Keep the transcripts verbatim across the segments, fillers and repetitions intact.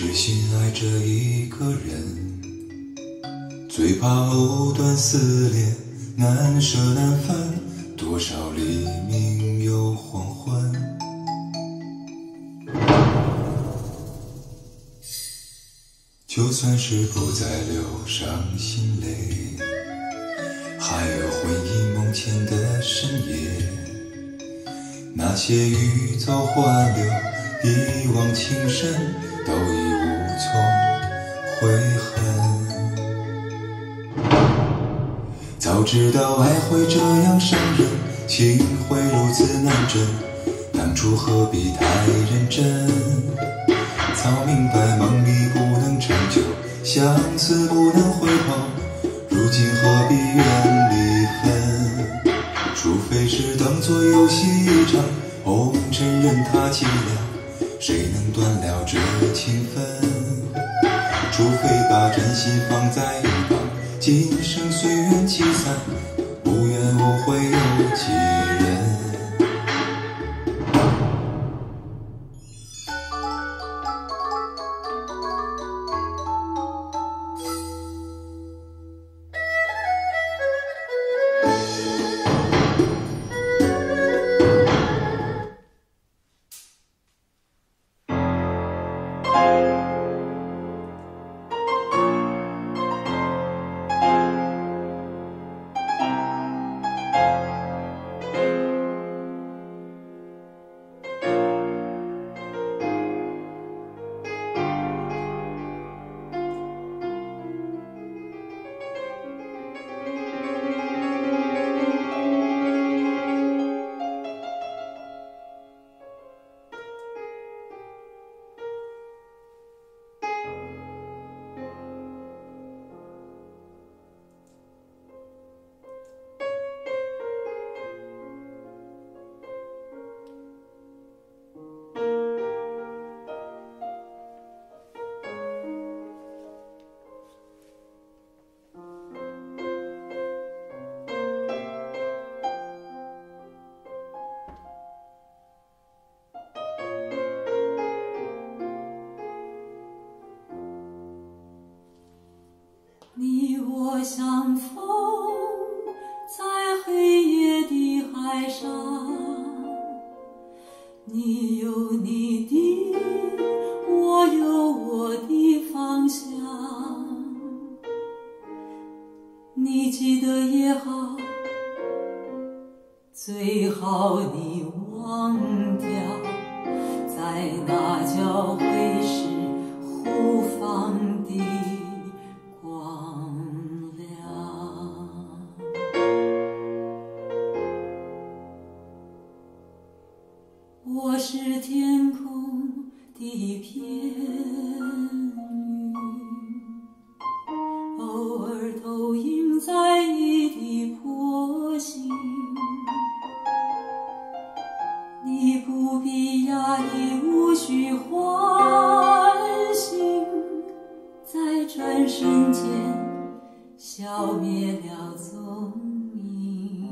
是心爱着一个人，最怕藕断丝连，难舍难分，多少黎明又黄昏。就算是不再流伤心泪，还有回忆梦前的深夜，那些欲走还留，一往情深，都已无从悔恨。早知道爱会这样伤人，情会如此难枕，当初何必太认真？早明白梦里不能长久，相思不能回报，如今何必怨离恨？除非是当作游戏一场，红尘任它凄凉，谁能断了这情分？除非把真心放在一旁，今生随缘起散，无怨无悔有几人？ 你我相逢在黑夜的海上，你有你的，我有我的方向。你记得也好，最好你忘掉，在那交汇时互放的我是天空的一片云，偶尔投影在你的波心。你不必压抑，无需唤醒，在转瞬间消灭了踪影。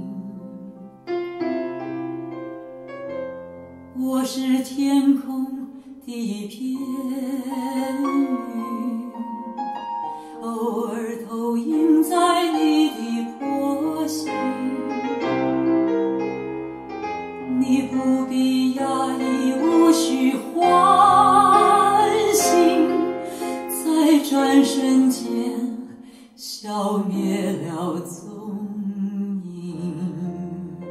我是天空的一片云，偶尔投影在你的波心。你不必压抑，无需唤醒，在转瞬间消灭了踪影。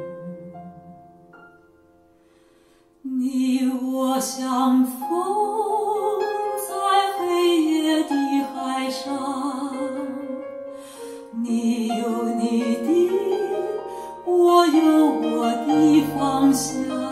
你我相逢在黑夜的海上，你有你的，我有我的方向。